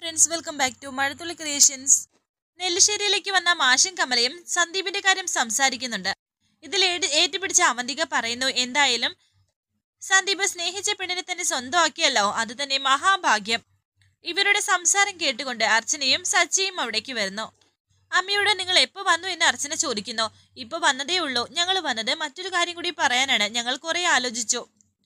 Friends, welcome back to Mazhathulli creations. നെല്ലിശ്ശേരിയിലേക്ക് വന്ന മാഷും കമലയും സന്ദീപിന്റെ കാര്യം സംസാരിക്കുന്നുണ്ട്. ഇതിൽ ഏറ്റുപിടിച്ച അവന്തിക പറയുന്നു, എന്തായാലും സന്ദീപ് സ്നേഹിച്ച പെണ്ണിനെ തന്നെ സ്വന്തമാക്കിയല്ലോ, അത് തന്നെ മഹാഭാഗ്യം. ഇവരുടെ സംസാരം കേട്ടുകൊണ്ട് അർച്ചനയും സച്ചിയും അവിടേക്ക് വരുന്നു. അമ്മയോട് നിങ്ങൾ എപ്പോ വന്നു എന്ന് അർച്ചന ചോദിക്കുന്നു. ഇപ്പൊ വന്നതേ ഉള്ളൂ. ഞങ്ങൾ വന്നത് മറ്റൊരു കാര്യം കൂടി പറയാനാണ്. ഞങ്ങൾ കുറെ ആലോചിച്ചു.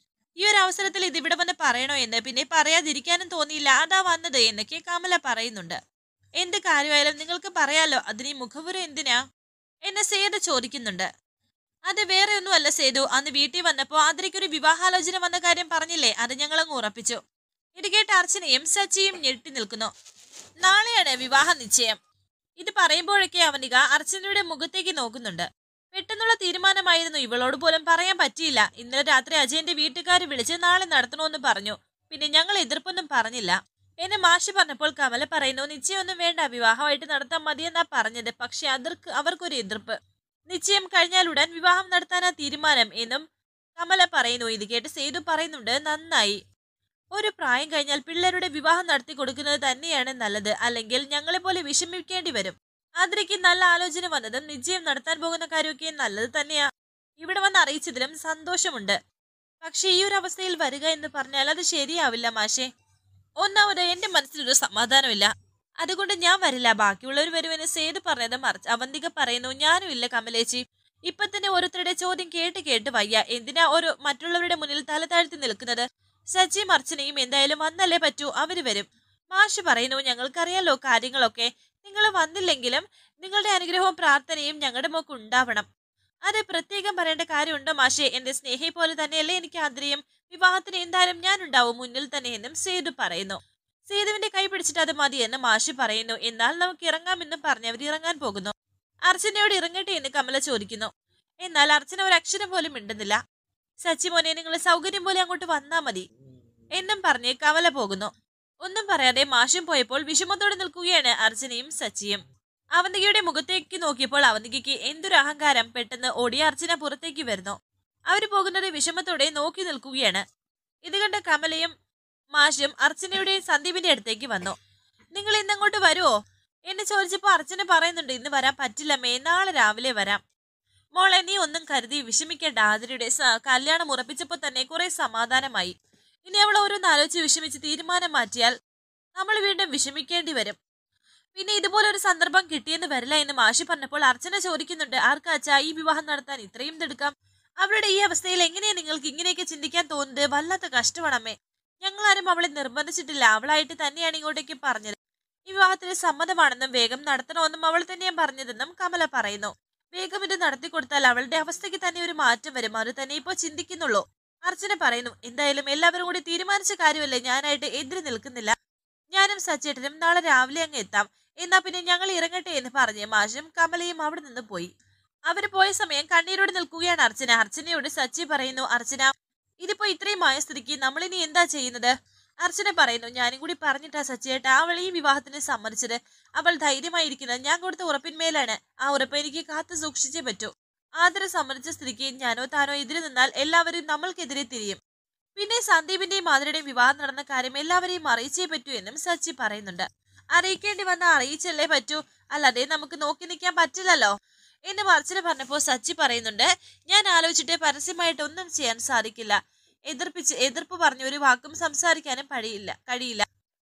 ഈ ഒരു അവസരത്തിൽ ഇതിവിടെ വന്ന് പറയണോ എന്ന്, പിന്നെ പറയാതിരിക്കാനും തോന്നിയില്ല, അതാ വന്നത് എന്നൊക്കെ കമല പറയുന്നുണ്ട്. എന്ത് കാര്യമായാലും നിങ്ങൾക്ക് പറയാലോ, അതിന് മുഖപുരം എന്തിനാ എന്നെ സേതു ചോദിക്കുന്നുണ്ട്. അത് വേറെ ഒന്നുമല്ല സേതു, അന്ന് വീട്ടിൽ വന്നപ്പോ അതിലേക്കൊരു വിവാഹാലോചന വന്ന കാര്യം പറഞ്ഞില്ലേ, അത് ഞങ്ങളങ്ങ് ഉറപ്പിച്ചു. ഇത് കേട്ട അർച്ചനയും സച്ചിയും ഞെട്ടി നിൽക്കുന്നു. നാളെയാണ് വിവാഹ നിശ്ചയം. ഇത് പറയുമ്പോഴൊക്കെ അവനിക അർച്ചനയുടെ മുഖത്തേക്ക് നോക്കുന്നുണ്ട്. പെട്ടെന്നുള്ള തീരുമാനമായിരുന്നു, ഇവളോട് പോലും പറയാൻ പറ്റിയില്ല. ഇന്നലെ രാത്രി അജയന്റെ വീട്ടുകാർ വിളിച്ച് നാളെ നടത്തണമെന്ന് പറഞ്ഞു. പിന്നെ ഞങ്ങൾ എതിർപ്പൊന്നും പറഞ്ഞില്ല എന്നെ മാഷി പറഞ്ഞപ്പോൾ കമല പറയുന്നു, നിശ്ചയമൊന്നും വേണ്ട, വിവാഹമായിട്ട് നടത്താൻ മതിയെന്നാ പറഞ്ഞത്. പക്ഷെ അവർക്കൊരു എതിർപ്പ്. നിശ്ചയം കഴിഞ്ഞാൽ ഉടൻ വിവാഹം നടത്താനാ തീരുമാനം എന്നും കമല പറയുന്നു. ഇത് കേട്ട് സേതു പറയുന്നുണ്ട്, നന്നായി. ഒരു പ്രായം കഴിഞ്ഞാൽ പിള്ളേരുടെ വിവാഹം നടത്തി കൊടുക്കുന്നത് തന്നെയാണ് നല്ലത്, അല്ലെങ്കിൽ ഞങ്ങളെ പോലെ വിഷമിക്കേണ്ടി വരും. ആതിരയ്ക്ക് നല്ല ആലോചന വന്നതും നിശ്ചയം നടത്താൻ പോകുന്ന കാര്യമൊക്കെ നല്ലത് തന്നെയാ. ഇവിടെ വന്ന് അറിയിച്ചതിലും സന്തോഷമുണ്ട്. പക്ഷെ ഈ ഒരു അവസ്ഥയിൽ വരിക എന്ന് പറഞ്ഞാൽ അത് ശരിയാവില്ല മാഷേ. ഒന്നാമത് എന്റെ മനസ്സിലൊരു സമാധാനമില്ല, അതുകൊണ്ട് ഞാൻ വരില്ല. ബാക്കിയുള്ളവർ വരുമെന്ന് സേതു പറഞ്ഞതും അവന്തിക പറയുന്നു, ഞാനും ഇല്ല കമലേച്ചി. ഇപ്പൊ തന്നെ ഓരോരുത്തരുടെ ചോദ്യം കേട്ട് കേട്ട് വയ്യ. എന്തിനാ ഒരു മറ്റുള്ളവരുടെ മുന്നിൽ തല താഴ്ത്തി നിൽക്കുന്നത്? സച്ചിയും അർച്ചനയും എന്തായാലും വന്നല്ലേ പറ്റൂ, അവര് വരും. മാഷ് പറയുന്നു, ഞങ്ങൾക്കറിയാലോ കാര്യങ്ങളൊക്കെ. നിങ്ങൾ വന്നില്ലെങ്കിലും നിങ്ങളുടെ അനുഗ്രഹവും പ്രാർത്ഥനയും ഞങ്ങളുടെ മോക്ക് ഉണ്ടാവണം. അത് പ്രത്യേകം പറയേണ്ട കാര്യമുണ്ടോ മാഷെ? എന്റെ സ്നേഹി പോലെ തന്നെയല്ലേ എനിക്ക് ആദ്രയും. വിവാഹത്തിന് എന്തായാലും ഞാൻ ഉണ്ടാവും മുന്നിൽ തന്നെ എന്നും സേതു പറയുന്നു. സേതുവിന്റെ കൈ പിടിച്ചിട്ട് അത് മതി എന്ന് മാഷി പറയുന്നു. എന്നാൽ നമുക്ക് ഇറങ്ങാമെന്നും പറഞ്ഞ് അവർ ഇറങ്ങാൻ പോകുന്നു. അർച്ചനയോട് ഇറങ്ങട്ടെ എന്ന് കമല ചോദിക്കുന്നു. എന്നാൽ അർച്ചന ഒരു അക്ഷരം പോലും മിണ്ടുന്നില്ല. സച്ചി മോനെ, നിങ്ങൾ സൗകര്യം പോലെ അങ്ങോട്ട് വന്നാ മതി എന്നും പറഞ്ഞ് കമല പോകുന്നു. ഒന്നും പറയാതെ മാഷും പോയപ്പോൾ വിഷമത്തോടെ നിൽക്കുകയാണ് അർച്ചനയും സച്ചിയും. അവന്തികയുടെ മുഖത്തേക്ക് നോക്കിയപ്പോൾ അവന്തികയ്ക്ക് എന്തൊരു അഹങ്കാരം. പെട്ടെന്ന് ഓടിയ അർച്ചന പുറത്തേക്ക് വരുന്നു. അവര് പോകുന്നത് വിഷമത്തോടെ നോക്കി നിൽക്കുകയാണ്. ഇത് കണ്ട കമലയും മാഷും അർച്ചനയുടെ സന്ദീപിന്റെ അടുത്തേക്ക് വന്നു. നിങ്ങൾ ഇന്നങ്ങോട്ട് വരുവോ എന്ന് ചോദിച്ചപ്പോ അർച്ചന പറയുന്നുണ്ട്, ഇന്ന് വരാൻ പറ്റില്ലമ്മേ, നാളെ രാവിലെ വരാം. മോളെ, നീ ഒന്നും കരുതി വിഷമിക്കേണ്ട. ആതിരയുടെ കല്യാണം ഉറപ്പിച്ചപ്പോ തന്നെ കുറെ സമാധാനമായി. ഇനി അവൾ ഓരോന്ന് ആലോചിച്ച് വിഷമിച്ച് തീരുമാനം മാറ്റിയാൽ നമ്മൾ വീണ്ടും വിഷമിക്കേണ്ടി വരും. പിന്നെ ഇതുപോലെ ഒരു സന്ദർഭം കിട്ടിയെന്ന് വരില്ല എന്ന് മാഷി പറഞ്ഞപ്പോൾ അർച്ചന ചോദിക്കുന്നുണ്ട്, ആർക്കാച്ചാ ഈ വിവാഹം നടത്താൻ ഇത്രയും തിടുക്കം? അവരുടെ ഈ അവസ്ഥയിൽ എങ്ങനെയാ നിങ്ങൾക്ക് ഇങ്ങനെയൊക്കെ ചിന്തിക്കാൻ തോന്നുന്നത്? വല്ലാത്ത കഷ്ടമാണമ്മേ. ഞങ്ങളാരും അവളെ നിർബന്ധിച്ചിട്ടില്ല. അവളായിട്ട് തന്നെയാണ് ഇങ്ങോട്ടേക്ക് പറഞ്ഞത്. ഈ വിവാഹത്തിന് സമ്മതമാണെന്നും വേഗം നടത്തണമെന്നും അവൾ തന്നെയാണ് പറഞ്ഞതെന്നും കമല പറയുന്നു. വേഗം ഇത് നടത്തി കൊടുത്താൽ അവളുടെ അവസ്ഥയ്ക്ക് തന്നെ ഒരു മാറ്റം വരും. അത് തന്നെ ഇപ്പൊ ചിന്തിക്കുന്നുള്ളൂ. അർച്ചന പറയുന്നു, എന്തായാലും എല്ലാവരും കൂടി തീരുമാനിച്ച കാര്യമല്ലേ, ഞാനായിട്ട് എതിര് നിൽക്കുന്നില്ല. ഞാനും സച്ചേട്ടനും നാളെ രാവിലെ അങ്ങ് എത്താം. എന്നാ പിന്നെ ഞങ്ങൾ ഇറങ്ങട്ടെ എന്ന് പറഞ്ഞ് മാഷും കമലയും അവിടെ നിന്ന് പോയി. അവര് പോയ സമയം കണ്ണീരോട് നിൽക്കുകയാണ് അർച്ചന. അർച്ചനയോട് സച്ചി പറയുന്നു, അർച്ചന, ഇതിപ്പോ ഇത്രയും ആയ സ്ഥിതിക്ക് നമ്മളിനി എന്താ ചെയ്യുന്നത്? അർച്ചന പറയുന്നു, ഞാനും കൂടി പറഞ്ഞിട്ടാ സച്ചിയേട്ടാ അവൾ ഈ വിവാഹത്തിന് സമ്മതിച്ചത്. അവൾ ധൈര്യമായിരിക്കുന്നത് ഞാൻ കൊടുത്ത ഉറപ്പിന്മേലാണ്. ആ ഉറപ്പ് എനിക്ക് കാത്തു സൂക്ഷിച്ചേ പറ്റൂ. ആദരം സമ്മതിച്ച സ്ഥിതിക്ക് ഞാനോ താനോ എതിരെ നിന്നാൽ എല്ലാവരും നമ്മൾക്കെതിരെ തിരിയും. പിന്നെ സന്ദീപിന്റെയും ആതിരയുടെയും വിവാഹം നടന്ന കാര്യം എല്ലാവരെയും അറിയിച്ചേ പറ്റൂ എന്നും സച്ചി പറയുന്നുണ്ട്. അറിയിക്കേണ്ടി വന്ന അറിയിച്ചല്ലേ പറ്റൂ, അല്ലാതെ നമുക്ക് നോക്കി നിൽക്കാൻ പറ്റില്ലല്ലോ എന്ന് അർച്ചന പറഞ്ഞപ്പോ സച്ചി പറയുന്നുണ്ട്, ഞാൻ ആലോചിച്ചിട്ട് പരസ്യമായിട്ടൊന്നും ചെയ്യാൻ സാധിക്കില്ല. എതിർപ്പ് പറഞ്ഞ ഒരു വാക്കും സംസാരിക്കാനും കഴിയില്ല.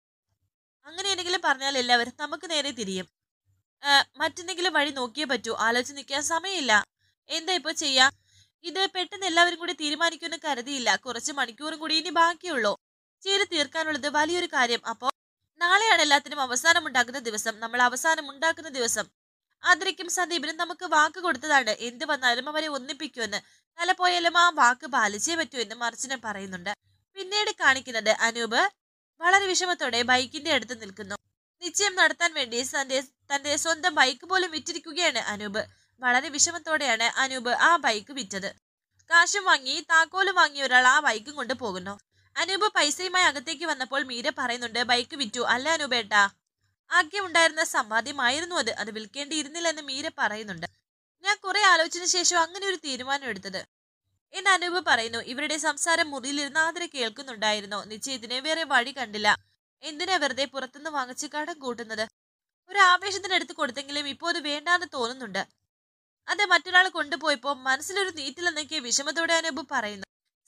അങ്ങനെ എന്തെങ്കിലും പറഞ്ഞാൽ എല്ലാവരും നമുക്ക് നേരെ തിരിയും. മറ്റെന്തെങ്കിലും വഴി നോക്കിയേ പറ്റൂ. ആലോചിച്ച് നിൽക്കാൻ സമയമില്ല. എന്താ ഇപ്പൊ ചെയ്യാ? ഇത് പെട്ടെന്ന് എല്ലാവരും കൂടി തീരുമാനിക്കുമെന്ന് കരുതിയില്ല. കുറച്ച് മണിക്കൂറും കൂടി ഇനി ബാക്കിയുള്ളൂ ചെയ്ത് തീർക്കാനുള്ളത്. വലിയൊരു കാര്യം. അപ്പോ നാളെയാണ് എല്ലാത്തിനും അവസാനം ഉണ്ടാക്കുന്ന ദിവസം. നമ്മൾ അവസാനം ഉണ്ടാക്കുന്ന ദിവസം. ആതിരയ്ക്കും സന്ദീപിനും നമുക്ക് വാക്ക് കൊടുത്തതാണ്, എന്ത് വന്നാലും അവരെ ഒന്നിപ്പിക്കുമെന്ന്. തല പോയാലും ആ വാക്ക് പാലിച്ചേ പറ്റൂ എന്ന് അർച്ചന പറയുന്നുണ്ട്. പിന്നീട് കാണിക്കുന്നത് അനൂപ് വളരെ വിഷമത്തോടെ ബൈക്കിന്റെ അടുത്ത് നിൽക്കുന്നു. നിശ്ചയം നടത്താൻ വേണ്ടി തന്റെ സ്വന്തം ബൈക്ക് പോലും വിറ്റിരിക്കുകയാണ് അനൂപ്. വളരെ വിഷമത്തോടെയാണ് അനൂപ് ആ ബൈക്ക് വിറ്റത്. കാശും വാങ്ങി താക്കോലും വാങ്ങിയ ഒരാൾ ആ ബൈക്കും കൊണ്ട് പോകുന്നു. അനൂപ് പൈസയുമായി അകത്തേക്ക് വന്നപ്പോൾ മീര പറയുന്നുണ്ട്, ബൈക്ക് വിറ്റു അല്ല അനൂപേട്ടാ? ആകെ ഉണ്ടായിരുന്ന സമ്പാദ്യമായിരുന്നു അത് വിൽക്കേണ്ടിയിരുന്നില്ലെന്ന് മീര പറയുന്നുണ്ട്. ഞാൻ കുറെ ആലോചിച്ച ശേഷം അങ്ങനെ ഒരു തീരുമാനം എടുത്തത് എന്ന് അനൂപ് പറയുന്നു. ഇവരുടെ സംസാരം മുറിയിലിരുന്ന് ആതിര കേൾക്കുന്നുണ്ടായിരുന്നു. നിശ്ചയത്തിന് വേറെ വഴി കണ്ടില്ല. എന്തിനാ വെറുതെ പുറത്തുനിന്ന് വാങ്ങിച്ച് കടം കൂട്ടുന്നത്? ഒരു ആവേശത്തിന് എടുത്ത് കൊടുത്തെങ്കിലും ഇപ്പോ അത് വേണ്ടാന്ന് തോന്നുന്നുണ്ട്. അത് മറ്റൊരാൾ കൊണ്ടുപോയപ്പോ മനസ്സിലൊരു നീറ്റിലെന്നൊക്കെ വിഷമത്തോടെ അനൂപ് പറയുന്നു.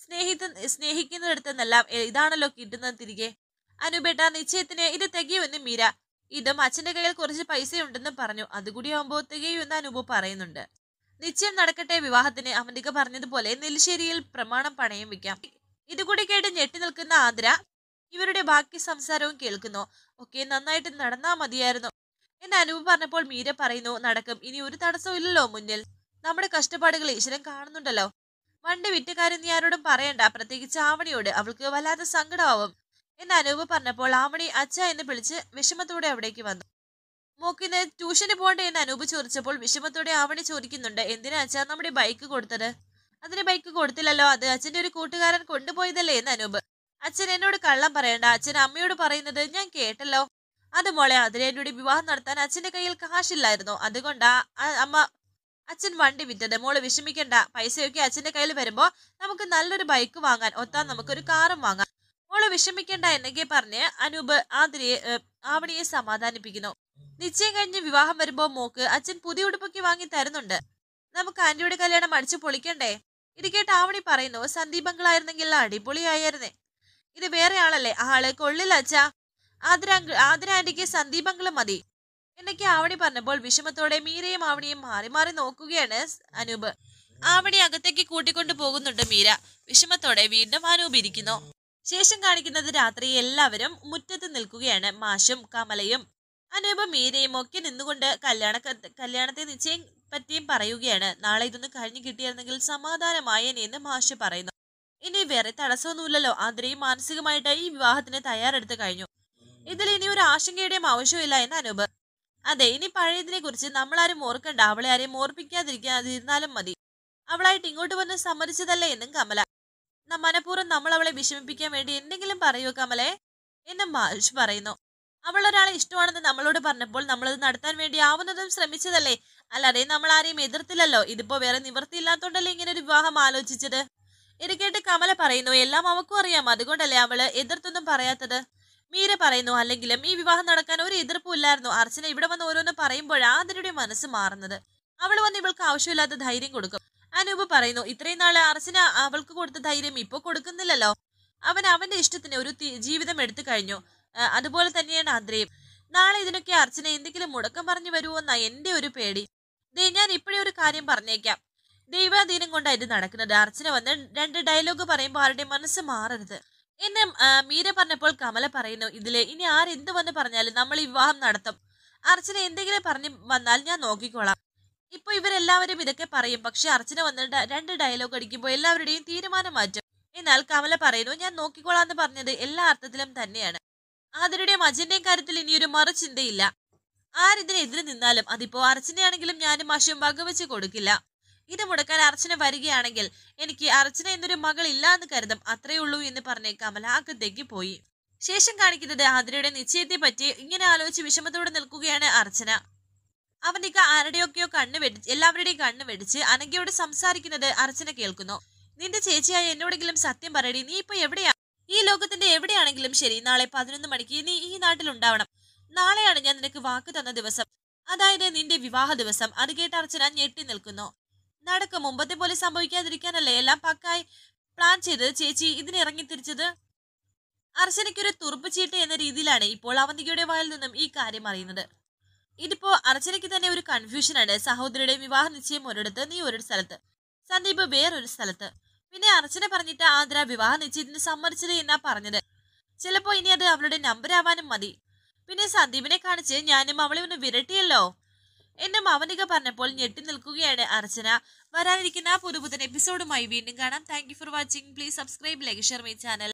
സ്നേഹിക്കുന്നിടത്തെന്നെല്ലാം ഇതാണല്ലോ കിട്ടുന്നത് തിരികെ. അനൂപേട്ട, നിശ്ചയത്തിന് ഇത് തികയുമെന്ന് മീര. ഇതും അച്ഛന്റെ കയ്യിൽ കുറച്ച് പൈസയുണ്ടെന്ന് പറഞ്ഞു. അതുകൂടിയാകുമ്പോ തികയുമെന്ന് അനൂപ് പറയുന്നുണ്ട്. നിശ്ചയം നടക്കട്ടെ. വിവാഹത്തിന് അവന്തിക പറഞ്ഞതുപോലെ നെല്ലിശ്ശേരിയിൽ പ്രമാണം പണയം വെക്കാം. ഇതുകൂടി കേട്ട് ഞെട്ടി നിൽക്കുന്ന ആതിര ഇവരുടെ ബാക്കി സംസാരവും കേൾക്കുന്നു. ഒക്കെ നന്നായിട്ട് നടന്നാ മതിയായിരുന്നു എന്ന് അനൂപ് പറഞ്ഞപ്പോൾ മീര പറയുന്നു, നടക്കും. ഇനി ഒരു തടസ്സവും ഇല്ലല്ലോ മുന്നിൽ. നമ്മുടെ കഷ്ടപ്പാടുകൾ ഈശ്വരൻ കാണുന്നുണ്ടല്ലോ. വണ്ടി വിറ്റ കാര്യം നീ ആരോടും പറയണ്ട, പ്രത്യേകിച്ച് ആവണിയോട്. അവൾക്ക് വല്ലാത്ത സങ്കടമാവും എന്ന് അനൂപ് പറഞ്ഞപ്പോൾ ആവണി അച്ഛ എന്ന് വിളിച്ച് വിഷമത്തോടെ അവിടേക്ക് വന്നു. മോക്കിന്ന് ട്യൂഷന് പോകണ്ടേ എന്ന് അനൂപ് ചോദിച്ചപ്പോൾ വിഷമത്തോടെ ആവണി ചോദിക്കുന്നുണ്ട്, എന്തിനാ അച്ഛാ നമ്മുടെ ബൈക്ക് കൊടുത്തത്? അതിന് ബൈക്ക് കൊടുത്തില്ലല്ലോ, അത് അച്ഛന്റെ ഒരു കൂട്ടുകാരൻ കൊണ്ടുപോയതല്ലേ എന്ന് അനൂപ്. അച്ഛൻ എന്നോട് കള്ളം പറയണ്ട, അച്ഛൻ അമ്മയോട് പറയുന്നത് ഞാൻ കേട്ടല്ലോ. അത് മോളെ, അതിരേന്റെ വിവാഹം നടത്താൻ അച്ഛന്റെ കയ്യിൽ കാശില്ലായിരുന്നോ? അതുകൊണ്ടാ അച്ഛൻ വണ്ടി വിറ്റത്. മോള് വിഷമിക്കണ്ട, പൈസയൊക്കെ അച്ഛന്റെ കയ്യിൽ വരുമ്പോ നമുക്ക് നല്ലൊരു ബൈക്ക് വാങ്ങാൻ ഒത്താൻ നമുക്കൊരു കാറും വാങ്ങാം. മോള് വിഷമിക്കണ്ട എന്നൊക്കെ പറഞ്ഞ് അനൂപ് ആവണിയെ സമാധാനിപ്പിക്കുന്നു. നിശ്ചയം കഴിഞ്ഞ് വിവാഹം വരുമ്പോ മോക്ക് അച്ഛൻ പുതിയ ഉടുപ്പൊക്കെ വാങ്ങി തരുന്നുണ്ട്. നമുക്ക് ആന്റിയുടെ കല്യാണം അടിച്ചു പൊളിക്കണ്ടേ? ഇത് കേട്ട് ആവണി പറയുന്നു, സന്ദീപങ്ങളായിരുന്നെങ്കിൽ അടിപൊളിയായിരുന്നേ. ഇത് വേറെ ആളല്ലേ, ആള് കൊള്ളില്ല അച്ഛാ. ആതിര ആന്റിക്ക് സന്ദീപങ്ങളും മതി എന്നൊക്കെ ആവണി പറഞ്ഞപ്പോൾ വിഷമത്തോടെ മീരയും ആവണിയും മാറി മാറി നോക്കുകയാണ് അനൂപ്. ആവണി അകത്തേക്ക് കൂട്ടിക്കൊണ്ടു പോകുന്നുണ്ട് മീര. വിഷമത്തോടെ വീണ്ടും അനൂപ് ഇരിക്കുന്നു. ശേഷം കാണിക്കുന്നത് രാത്രി എല്ലാവരും മുറ്റത്ത് നിൽക്കുകയാണ്. മാഷും കമലയും അനൂപും മീരയും ഒക്കെ നിന്നുകൊണ്ട് കല്യാണത്തെ നിശ്ചയം പറ്റിയും പറയുകയാണ്. നാളെ ഇതൊന്ന് കഴിഞ്ഞു കിട്ടിയിരുന്നെങ്കിൽ സമാധാനമായേനെന്ന് മാഷ് പറയുന്നു. ഇനി വേറെ തടസ്സമൊന്നുമില്ലല്ലോ. ആതിരയും മാനസികമായിട്ട് ഈ വിവാഹത്തിന് തയ്യാറെടുത്ത് കഴിഞ്ഞു. ഇതിൽ ഇനി ഒരു ആശങ്കയുടെയും ആവശ്യമില്ല എന്ന് അനൂപ്. അതെ, ഇനി പഴയതിനെ കുറിച്ച് നമ്മളാരും ഓർക്കണ്ട. അവളെ ആരെയും ഓർപ്പിക്കാതിരുന്നാലും മതി. അവളായിട്ട് ഇങ്ങോട്ട് വന്ന് സമ്മതിച്ചതല്ലേ എന്നും കമല. മനഃപൂർവ്വം നമ്മൾ അവളെ വിഷമിപ്പിക്കാൻ വേണ്ടി എന്തെങ്കിലും പറയൂ കമലെ എന്നും മാഷ് പറയുന്നു. അവൾ ഒരാളെ ഇഷ്ടമാണെന്ന് നമ്മളോട് പറഞ്ഞപ്പോൾ നമ്മളത് നടത്താൻ വേണ്ടി ആവുന്നതും ശ്രമിച്ചതല്ലേ, അല്ലാതെ നമ്മൾ ആരെയും എതിർത്തില്ലല്ലോ. ഇതിപ്പോ വേറെ നിവൃത്തിയില്ലാത്തോണ്ടല്ലേ ഇങ്ങനെ ഒരു വിവാഹം ആലോചിച്ചത്. ഇത് കേട്ട് കമല പറയുന്നു, എല്ലാം അവൾക്കും അറിയാം, അതുകൊണ്ടല്ലേ അവള് എതിർത്തൊന്നും പറയാത്തത്. മീര പറയുന്നു, അല്ലെങ്കിലും ഈ വിവാഹം നടക്കാൻ ഒരു എതിർപ്പും ഇല്ലായിരുന്നു. അർച്ചന ഇവിടെ വന്ന് ഓരോന്ന് പറയുമ്പോഴാ ആതിരയുടെ മനസ്സ് മാറുന്നത്. അവൾ വന്ന് ഇവൾക്ക് ആവശ്യമില്ലാത്ത ധൈര്യം കൊടുക്കും. അനൂപ് പറയുന്നു, ഇത്രയും നാളെ അർച്ചന അവൾക്ക് കൊടുത്ത ധൈര്യം ഇപ്പൊ കൊടുക്കുന്നില്ലല്ലോ. അവന്റെ ഇഷ്ടത്തിന് ഒരു ജീവിതം എടുത്തു കഴിഞ്ഞു. അതുപോലെ തന്നെയാണ് ആതിരയും. നാളെ ഇതിനൊക്കെ അർച്ചന എന്തെങ്കിലും മുടക്കം പറഞ്ഞു വരുമോന്നാ എന്റെ ഒരു പേടി. ഞാൻ ഇപ്പോഴേ ഒരു കാര്യം പറഞ്ഞേക്കാം. ദൈവാധീനം കൊണ്ടാണ് ഇത് നടക്കുന്നത്. അർച്ചന വന്ന് 2 ഡയലോഗ് പറയുമ്പോൾ ആരുടെ മനസ്സ് മാറരുത് എന്ന് മീര പറഞ്ഞപ്പോൾ കമല പറയുന്നു, ഇതില് ഇനി ആരെന്ത് വന്ന് പറഞ്ഞാലും നമ്മൾ ഈ വിവാഹം നടത്തും. അർച്ചന എന്തെങ്കിലും പറഞ്ഞു വന്നാൽ ഞാൻ നോക്കിക്കോളാം. ഇപ്പൊ ഇവരെല്ലാവരും ഇതൊക്കെ പറയും, പക്ഷെ അർച്ചന വന്നിട്ട് 2 ഡയലോഗ് അടിക്കുമ്പോൾ എല്ലാവരുടെയും തീരുമാനം മാറ്റും. എന്നാൽ കമല പറയുന്നു, ഞാൻ നോക്കിക്കോളാന്ന് പറഞ്ഞത് എല്ലാ അർത്ഥത്തിലും തന്നെയാണ്. ആതിരയുടെയും അജന്റെയും കാര്യത്തിൽ ഇനിയൊരു മറുചിന്തയില്ല. ആരിതിനെതിരെ നിന്നാലും അതിപ്പോ അർച്ചനയാണെങ്കിലും ഞാനും മാഷും വകവെച്ച് കൊടുക്കില്ല. ഇത് മുടക്കാൻ അർച്ചന വരികയാണെങ്കിൽ എനിക്ക് അർച്ചന എന്നൊരു മകൾ ഇല്ല എന്ന് കരുതും. അത്രേ ഉള്ളൂ എന്ന് പറഞ്ഞ് കമല അകത്തേക്ക് പോയി. ശേഷം കാണിക്കുന്നത് ആതിരയുടെ നിശ്ചയത്തെ പറ്റി ഇങ്ങനെ ആലോചിച്ച് വിഷമത്തോടെ നിൽക്കുകയാണ് അർച്ചന. അവനിക്ക ആരുടെയൊക്കെയോ എല്ലാവരുടെയും കണ്ണ് വെടിച്ച് അനഘയോട് സംസാരിക്കുന്നത് അർച്ചന കേൾക്കുന്നു. നിന്റെ ചേച്ചിയായ എന്നോടെങ്കിലും സത്യം പറയടി, നീ ഇപ്പൊ എവിടെയാ? ഈ ലോകത്തിന്റെ എവിടെയാണെങ്കിലും ശരി, നാളെ 11 മണിക്ക് നീ ഈ നാട്ടിലുണ്ടാവണം. നാളെയാണ് ഞാൻ നിനക്ക് വാക്ക് തന്ന ദിവസം, അതായത് നിന്റെ വിവാഹ ദിവസം. അത് കേട്ട് അർച്ചന ഞെട്ടി നിൽക്കുന്നു. നടക്കും, മുമ്പത്തെ പോലെ സംഭവിക്കാതിരിക്കാനല്ലേ എല്ലാം പക്കായി പ്ലാൻ ചെയ്ത് ചേച്ചി ഇതിനിറങ്ങി തിരിച്ചത്. അർച്ചനയ്ക്കൊരു തുറുപ്പ് ചീട്ട് എന്ന രീതിയിലാണ് ഇപ്പോൾ അവന്തികയുടെ വായിൽ നിന്നും ഈ കാര്യം അറിയുന്നത്. ഇതിപ്പോ അർച്ചനയ്ക്ക് തന്നെ ഒരു കൺഫ്യൂഷനാണ്. സഹോദരിയുടെ വിവാഹ നിശ്ചയം ഒരിടത്ത്, നീ ഒരു സ്ഥലത്ത്, സന്ദീപ് വേറൊരു സ്ഥലത്ത്. പിന്നെ അർച്ചന പറഞ്ഞിട്ട് ആതിര വിവാഹ നിശ്ചയത്തിന് സമ്മതിച്ചത് എന്നാ പറഞ്ഞത്. ചിലപ്പോ ഇനി അത് അവളുടെ നമ്പർ ആവാനും മതി. പിന്നെ സന്ദീപിനെ കാണിച്ച് ഞാനും അവളെ ഒന്ന് വിരട്ടിയല്ലോ എന്നും അവനിക പറഞ്ഞപ്പോൾ ഞെട്ടി നിൽക്കുകയാണ് അർച്ചന. വരാനിരിക്കുന്ന പുതുപുത്തൻ എപ്പിസോഡുമായി വീണ്ടും കാണാം. Thank you for watching. Please subscribe, like, share my channel.